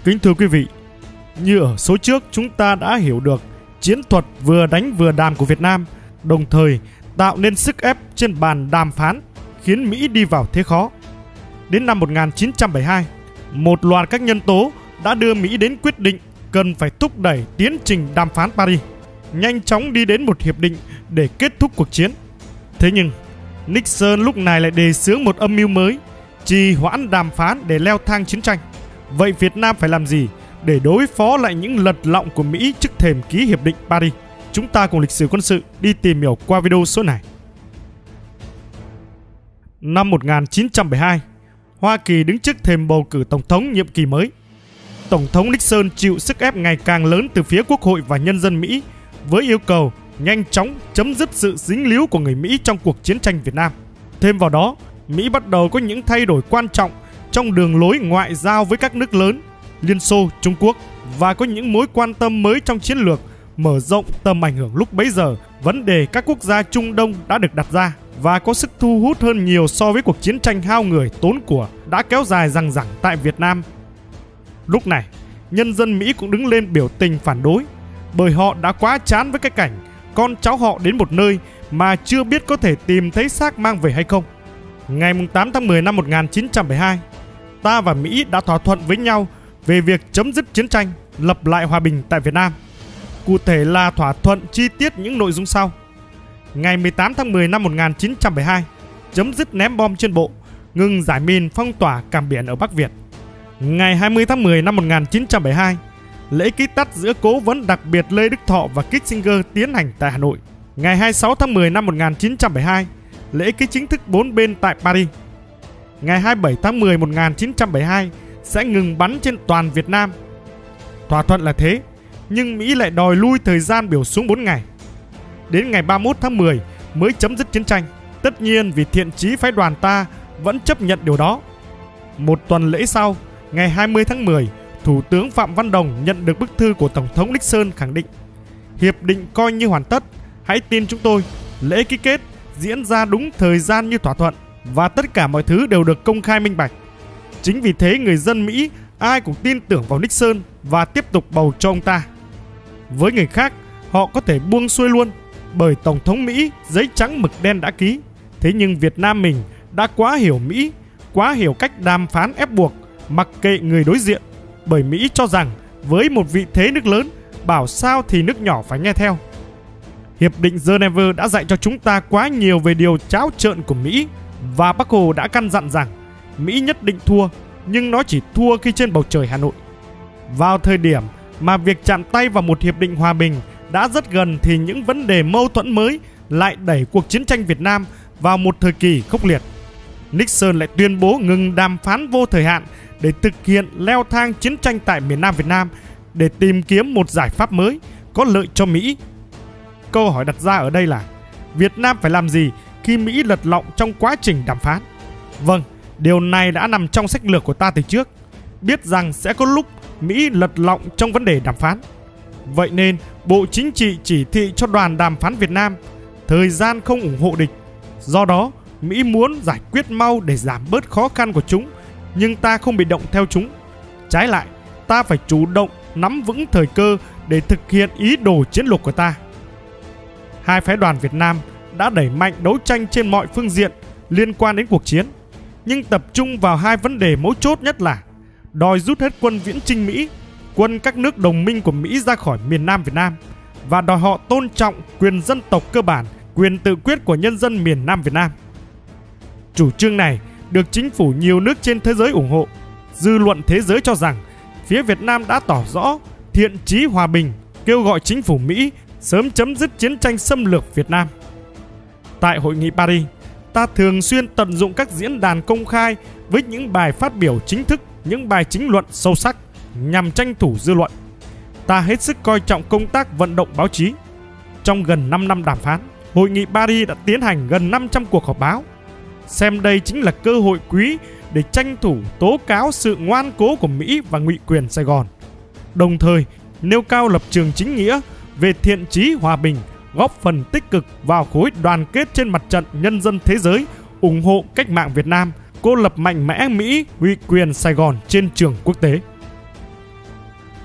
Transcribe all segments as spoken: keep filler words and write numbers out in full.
Kính thưa quý vị, như ở số trước chúng ta đã hiểu được chiến thuật vừa đánh vừa đàm của Việt Nam, đồng thời tạo nên sức ép trên bàn đàm phán khiến Mỹ đi vào thế khó. Đến năm một nghìn chín trăm bảy mươi hai, một loạt các nhân tố đã đưa Mỹ đến quyết định cần phải thúc đẩy tiến trình đàm phán Paris, nhanh chóng đi đến một hiệp định để kết thúc cuộc chiến. Thế nhưng Nixon lúc này lại đề xướng một âm mưu mới, trì hoãn đàm phán để leo thang chiến tranh. Vậy Việt Nam phải làm gì để đối phó lại những lật lọng của Mỹ trước thềm ký hiệp định Paris? Chúng ta cùng lịch sử quân sự đi tìm hiểu qua video số này. Năm một nghìn chín trăm bảy mươi hai, Hoa Kỳ đứng trước thềm bầu cử tổng thống nhiệm kỳ mới. Tổng thống Nixon chịu sức ép ngày càng lớn từ phía Quốc hội và nhân dân Mỹ với yêu cầu nhanh chóng chấm dứt sự dính líu của người Mỹ trong cuộc chiến tranh Việt Nam. Thêm vào đó, Mỹ bắt đầu có những thay đổi quan trọng trong đường lối ngoại giao với các nước lớn, Liên Xô, Trung Quốc, và có những mối quan tâm mới trong chiến lược mở rộng tầm ảnh hưởng lúc bấy giờ. Vấn đề các quốc gia Trung Đông đã được đặt ra và có sức thu hút hơn nhiều so với cuộc chiến tranh hao người tốn của đã kéo dài dằng dẳng tại Việt Nam. Lúc này, nhân dân Mỹ cũng đứng lên biểu tình phản đối, bởi họ đã quá chán với cái cảnh con cháu họ đến một nơi mà chưa biết có thể tìm thấy xác mang về hay không. Ngày tám tháng mười năm một nghìn chín trăm bảy mươi hai, ta và Mỹ đã thỏa thuận với nhau về việc chấm dứt chiến tranh, lập lại hòa bình tại Việt Nam. Cụ thể là thỏa thuận chi tiết những nội dung sau. Ngày mười tám tháng mười năm một nghìn chín trăm bảy mươi hai, chấm dứt ném bom trên bộ, ngừng giải mìn, phong tỏa cảng biển ở Bắc Việt. Ngày hai mươi tháng mười năm một nghìn chín trăm bảy mươi hai, lễ ký tắt giữa cố vấn đặc biệt Lê Đức Thọ và Kissinger tiến hành tại Hà Nội. Ngày hai mươi sáu tháng mười năm một nghìn chín trăm bảy mươi hai, lễ ký chính thức bốn bên tại Paris. Ngày hai mươi bảy tháng mười năm một nghìn chín trăm bảy mươi hai sẽ ngừng bắn trên toàn Việt Nam. Thỏa thuận là thế, nhưng Mỹ lại đòi lui thời gian biểu xuống bốn ngày. Đến ngày ba mươi mốt tháng mười mới chấm dứt chiến tranh. Tất nhiên vì thiện chí phái đoàn ta vẫn chấp nhận điều đó. Một tuần lễ sau, ngày hai mươi tháng mười, Thủ tướng Phạm Văn Đồng nhận được bức thư của Tổng thống Nixon khẳng định: hiệp định coi như hoàn tất, hãy tin chúng tôi, lễ ký kết diễn ra đúng thời gian như thỏa thuận và tất cả mọi thứ đều được công khai minh bạch. Chính vì thế người dân Mỹ ai cũng tin tưởng vào Nixon và tiếp tục bầu cho ông ta. Với người khác, họ có thể buông xuôi luôn, bởi Tổng thống Mỹ giấy trắng mực đen đã ký. Thế nhưng Việt Nam mình đã quá hiểu Mỹ, quá hiểu cách đàm phán ép buộc, mặc kệ người đối diện. Bởi Mỹ cho rằng với một vị thế nước lớn, bảo sao thì nước nhỏ phải nghe theo. Hiệp định Geneva đã dạy cho chúng ta quá nhiều về điều tráo trợn của Mỹ, và Bác Hồ đã căn dặn rằng Mỹ nhất định thua, nhưng nó chỉ thua khi trên bầu trời Hà Nội. Vào thời điểm mà việc chạm tay vào một hiệp định hòa bình đã rất gần thì những vấn đề mâu thuẫn mới lại đẩy cuộc chiến tranh Việt Nam vào một thời kỳ khốc liệt. Nixon lại tuyên bố ngừng đàm phán vô thời hạn để thực hiện leo thang chiến tranh tại miền Nam Việt Nam, để tìm kiếm một giải pháp mới có lợi cho Mỹ. Câu hỏi đặt ra ở đây là Việt Nam phải làm gì khi Mỹ lật lọng trong quá trình đàm phán? Vâng, điều này đã nằm trong sách lược của ta từ trước, biết rằng sẽ có lúc Mỹ lật lọng trong vấn đề đàm phán. Vậy nên Bộ Chính trị chỉ thị cho đoàn đàm phán Việt Nam thời gian không ủng hộ địch. Do đó Mỹ muốn giải quyết mau để giảm bớt khó khăn của chúng, nhưng ta không bị động theo chúng. Trái lại, ta phải chủ động nắm vững thời cơ để thực hiện ý đồ chiến lược của ta. Hai phái đoàn Việt Nam đã đẩy mạnh đấu tranh trên mọi phương diện liên quan đến cuộc chiến, nhưng tập trung vào hai vấn đề mấu chốt nhất là đòi rút hết quân viễn chinh Mỹ, quân các nước đồng minh của Mỹ ra khỏi miền Nam Việt Nam, và đòi họ tôn trọng quyền dân tộc cơ bản, quyền tự quyết của nhân dân miền Nam Việt Nam. Chủ trương này được chính phủ nhiều nước trên thế giới ủng hộ. Dư luận thế giới cho rằng phía Việt Nam đã tỏ rõ thiện chí hòa bình, kêu gọi chính phủ Mỹ sớm chấm dứt chiến tranh xâm lược Việt Nam. Tại Hội nghị Paris, ta thường xuyên tận dụng các diễn đàn công khai với những bài phát biểu chính thức, những bài chính luận sâu sắc nhằm tranh thủ dư luận. Ta hết sức coi trọng công tác vận động báo chí. Trong gần năm năm đàm phán, Hội nghị Paris đã tiến hành gần năm trăm cuộc họp báo. Xem đây chính là cơ hội quý để tranh thủ tố cáo sự ngoan cố của Mỹ và ngụy quyền Sài Gòn, đồng thời nêu cao lập trường chính nghĩa về thiện chí hòa bình, góp phần tích cực vào khối đoàn kết trên mặt trận nhân dân thế giới, ủng hộ cách mạng Việt Nam, cô lập mạnh mẽ Mỹ, ngụy quyền Sài Gòn trên trường quốc tế.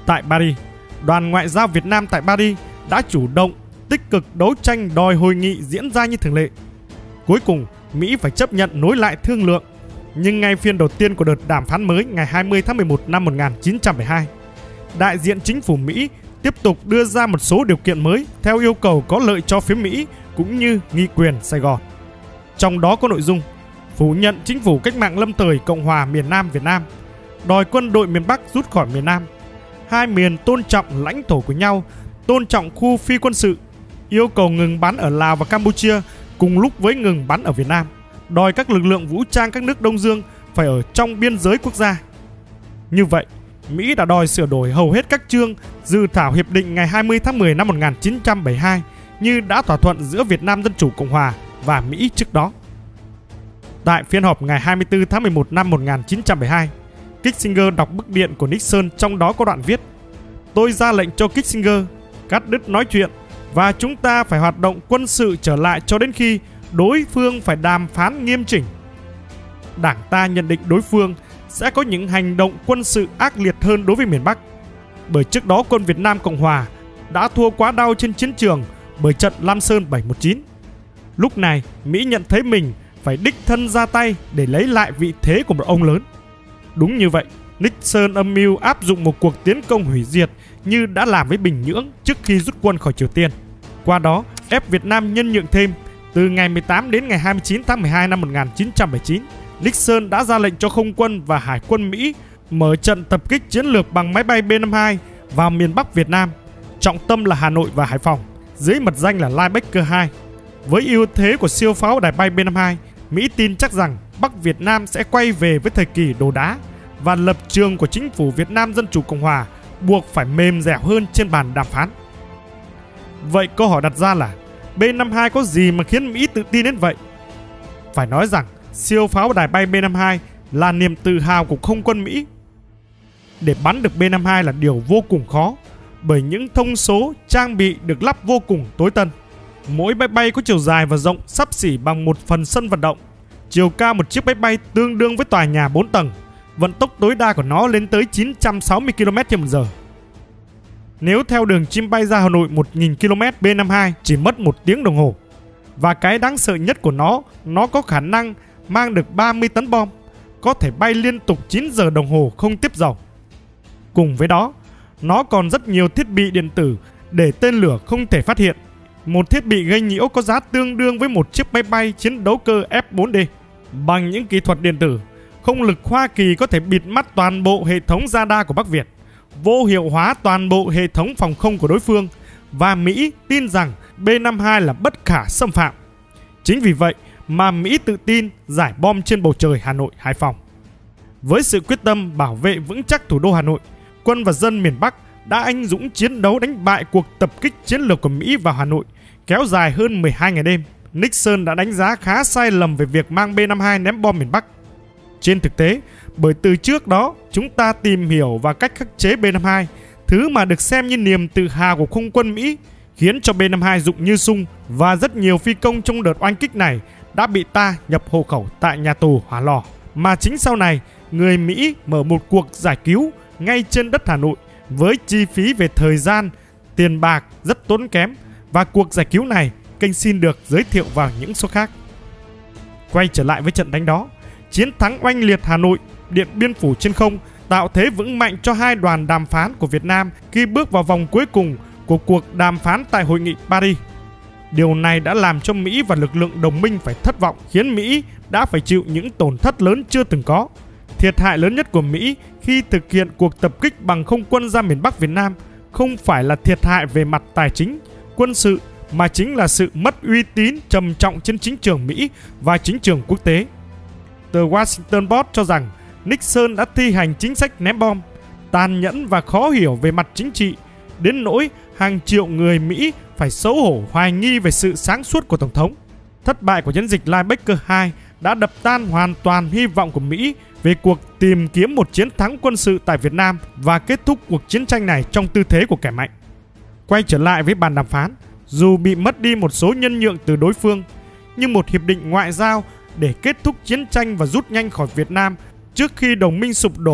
Tại Paris, đoàn ngoại giao Việt Nam tại Paris đã chủ động, tích cực đấu tranh đòi hội nghị diễn ra như thường lệ. Cuối cùng, Mỹ phải chấp nhận nối lại thương lượng. Nhưng ngay phiên đầu tiên của đợt đàm phán mới ngày hai mươi tháng mười một năm một nghìn chín trăm bảy mươi hai, đại diện chính phủ Mỹ tiếp tục đưa ra một số điều kiện mới theo yêu cầu có lợi cho phía Mỹ cũng như nghị quyền Sài Gòn. Trong đó có nội dung phủ nhận chính phủ cách mạng lâm thời Cộng hòa miền Nam Việt Nam, đòi quân đội miền Bắc rút khỏi miền Nam, hai miền tôn trọng lãnh thổ của nhau, tôn trọng khu phi quân sự, yêu cầu ngừng bắn ở Lào và Campuchia cùng lúc với ngừng bắn ở Việt Nam, đòi các lực lượng vũ trang các nước Đông Dương phải ở trong biên giới quốc gia. Như vậy, Mỹ đã đòi sửa đổi hầu hết các chương dự thảo hiệp định ngày hai mươi tháng mười năm một nghìn chín trăm bảy mươi hai như đã thỏa thuận giữa Việt Nam Dân chủ Cộng hòa và Mỹ trước đó. Tại phiên họp ngày hai mươi tư tháng mười một năm một nghìn chín trăm bảy mươi hai, Kissinger đọc bức điện của Nixon, trong đó có đoạn viết: "Tôi ra lệnh cho Kissinger cắt đứt nói chuyện và chúng ta phải hoạt động quân sự trở lại cho đến khi đối phương phải đàm phán nghiêm chỉnh." Đảng ta nhận định đối phương sẽ có những hành động quân sự ác liệt hơn đối với miền Bắc, bởi trước đó quân Việt Nam Cộng hòa đã thua quá đau trên chiến trường bởi trận Lam Sơn bảy một chín. Lúc này, Mỹ nhận thấy mình phải đích thân ra tay để lấy lại vị thế của một ông lớn. Đúng như vậy, Nixon âm mưu áp dụng một cuộc tiến công hủy diệt như đã làm với Bình Nhưỡng trước khi rút quân khỏi Triều Tiên. Qua đó, ép Việt Nam nhân nhượng thêm. Từ ngày mười tám đến ngày hai mươi chín tháng mười hai năm một nghìn chín trăm bảy mươi chín, Nixon đã ra lệnh cho không quân và hải quân Mỹ mở trận tập kích chiến lược bằng máy bay B năm mươi hai vào miền Bắc Việt Nam, trọng tâm là Hà Nội và Hải Phòng, dưới mật danh là Linebacker hai. Với ưu thế của siêu pháo đài bay B năm mươi hai, Mỹ tin chắc rằng Bắc Việt Nam sẽ quay về với thời kỳ đồ đá và lập trường của chính phủ Việt Nam Dân chủ Cộng hòa buộc phải mềm dẻo hơn trên bàn đàm phán. Vậy câu hỏi đặt ra là B năm mươi hai có gì mà khiến Mỹ tự tin đến vậy? Phải nói rằng siêu pháo đài bay B năm mươi hai là niềm tự hào của không quân Mỹ. Để bắn được B năm mươi hai là điều vô cùng khó, bởi những thông số trang bị được lắp vô cùng tối tân. Mỗi máy bay có chiều dài và rộng xấp xỉ bằng một phần sân vận động. Chiều cao một chiếc máy bay tương đương với tòa nhà bốn tầng. Vận tốc tối đa của nó lên tới chín trăm sáu mươi ki lô mét trên giờ. Nếu theo đường chim bay ra Hà Nội một nghìn ki lô mét, B năm mươi hai chỉ mất một tiếng đồng hồ. Và cái đáng sợ nhất của nó, nó có khả năng mang được ba mươi tấn bom, có thể bay liên tục chín giờ đồng hồ không tiếp dầu. Cùng với đó, nó còn rất nhiều thiết bị điện tử để tên lửa không thể phát hiện. Một thiết bị gây nhiễu có giá tương đương với một chiếc máy bay chiến đấu cơ F bốn D. Bằng những kỹ thuật điện tử, không lực Hoa Kỳ có thể bịt mắt toàn bộ hệ thống radar của Bắc Việt, vô hiệu hóa toàn bộ hệ thống phòng không của đối phương, và Mỹ tin rằng B năm mươi hai là bất khả xâm phạm. Chính vì vậy mà Mỹ tự tin giải bom trên bầu trời Hà Nội, Hải Phòng. Với sự quyết tâm bảo vệ vững chắc thủ đô Hà Nội, quân và dân miền Bắc đã anh dũng chiến đấu đánh bại cuộc tập kích chiến lược của Mỹ vào Hà Nội kéo dài hơn mười hai ngày đêm. Nixon đã đánh giá khá sai lầm về việc mang B năm mươi hai ném bom miền Bắc. Trên thực tế, bởi từ trước đó chúng ta tìm hiểu và cách khắc chế B năm mươi hai, thứ mà được xem như niềm tự hào của không quân Mỹ, khiến cho B năm mươi hai dụng như sung, và rất nhiều phi công trong đợt oanh kích này đã bị ta nhập hộ khẩu tại nhà tù Hỏa Lò. Mà chính sau này, người Mỹ mở một cuộc giải cứu ngay trên đất Hà Nội với chi phí về thời gian, tiền bạc rất tốn kém, và cuộc giải cứu này kênh xin được giới thiệu vào những số khác. Quay trở lại với trận đánh đó, chiến thắng oanh liệt Hà Nội, Điện Biên Phủ trên không tạo thế vững mạnh cho hai đoàn đàm phán của Việt Nam khi bước vào vòng cuối cùng của cuộc đàm phán tại Hội nghị Paris. Điều này đã làm cho Mỹ và lực lượng đồng minh phải thất vọng, khiến Mỹ đã phải chịu những tổn thất lớn chưa từng có. Thiệt hại lớn nhất của Mỹ khi thực hiện cuộc tập kích bằng không quân ra miền Bắc Việt Nam không phải là thiệt hại về mặt tài chính, quân sự, mà chính là sự mất uy tín trầm trọng trên chính trường Mỹ và chính trường quốc tế. Tờ Washington Post cho rằng Nixon đã thi hành chính sách ném bom, tàn nhẫn và khó hiểu về mặt chính trị, đến nỗi hàng triệu người Mỹ phải xấu hổ hoài nghi về sự sáng suốt của Tổng thống. Thất bại của chiến dịch Linebacker hai đã đập tan hoàn toàn hy vọng của Mỹ về cuộc tìm kiếm một chiến thắng quân sự tại Việt Nam và kết thúc cuộc chiến tranh này trong tư thế của kẻ mạnh. Quay trở lại với bàn đàm phán, dù bị mất đi một số nhân nhượng từ đối phương, nhưng một hiệp định ngoại giao để kết thúc chiến tranh và rút nhanh khỏi Việt Nam trước khi đồng minh sụp đổ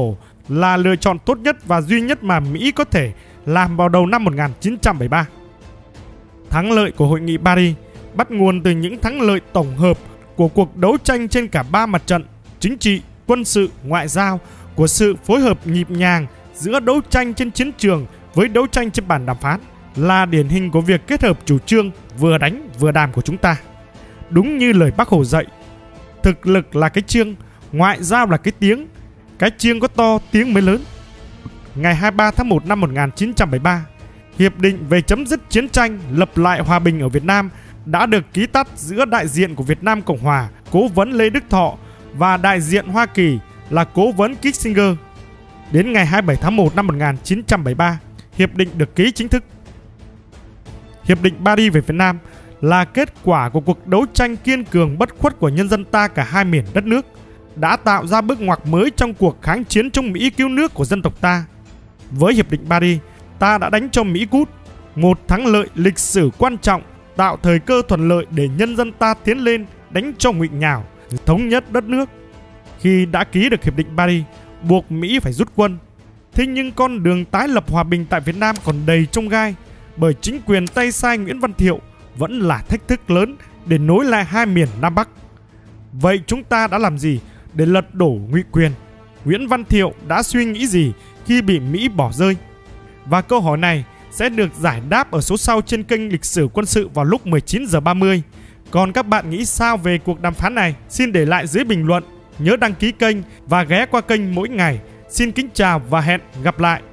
là lựa chọn tốt nhất và duy nhất mà Mỹ có thể làm vào đầu năm một nghìn chín trăm bảy mươi ba. Thắng lợi của Hội nghị Paris bắt nguồn từ những thắng lợi tổng hợp của cuộc đấu tranh trên cả ba mặt trận chính trị, quân sự, ngoại giao, của sự phối hợp nhịp nhàng giữa đấu tranh trên chiến trường với đấu tranh trên bàn đàm phán, là điển hình của việc kết hợp chủ trương vừa đánh vừa đàm của chúng ta. Đúng như lời Bác Hồ dạy, thực lực là cái chiêng, ngoại giao là cái tiếng, cái chiêng có to tiếng mới lớn. Ngày hai mươi ba tháng một năm một nghìn chín trăm bảy mươi ba, Hiệp định về chấm dứt chiến tranh, lập lại hòa bình ở Việt Nam đã được ký tắt giữa đại diện của Việt Nam Cộng Hòa, Cố vấn Lê Đức Thọ, và đại diện Hoa Kỳ là Cố vấn Kissinger. Đến ngày hai mươi bảy tháng một năm một nghìn chín trăm bảy mươi ba, hiệp định được ký chính thức. Hiệp định Paris về Việt Nam là kết quả của cuộc đấu tranh kiên cường bất khuất của nhân dân ta cả hai miền đất nước, đã tạo ra bước ngoặt mới trong cuộc kháng chiến chống Mỹ cứu nước của dân tộc ta. Với Hiệp định Paris, ta đã đánh cho Mỹ cút, một thắng lợi lịch sử quan trọng, tạo thời cơ thuận lợi để nhân dân ta tiến lên đánh cho ngụy nhào, thống nhất đất nước. Khi đã ký được Hiệp định Paris, buộc Mỹ phải rút quân. Thế nhưng con đường tái lập hòa bình tại Việt Nam còn đầy chông gai, bởi chính quyền tay sai Nguyễn Văn Thiệu vẫn là thách thức lớn để nối lại hai miền Nam Bắc. Vậy chúng ta đã làm gì để lật đổ ngụy quyền? Nguyễn Văn Thiệu đã suy nghĩ gì khi bị Mỹ bỏ rơi? Và câu hỏi này sẽ được giải đáp ở số sau trên kênh Lịch sử Quân sự vào lúc mười chín giờ ba mươi. Còn các bạn nghĩ sao về cuộc đàm phán này? Xin để lại dưới bình luận. Nhớ đăng ký kênh và ghé qua kênh mỗi ngày. Xin kính chào và hẹn gặp lại.